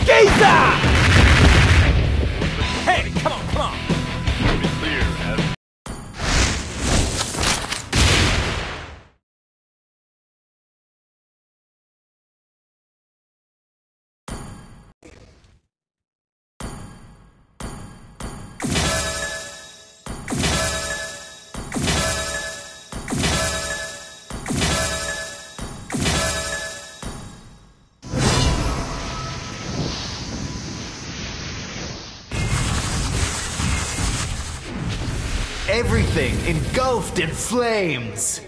Geezer! Hey, come on, come on! To be clear, as Everything engulfed in flames.